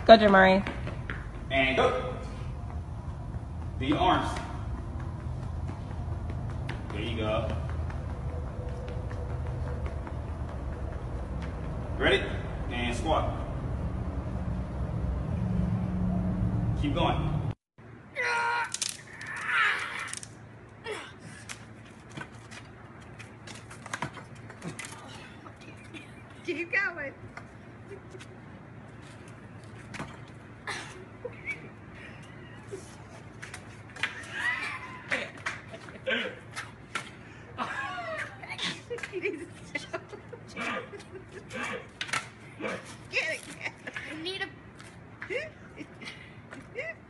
Go, Jamari. And go. Do your arms. There you go. Ready? And squat. Keep going. Keep going. Get it. I need a...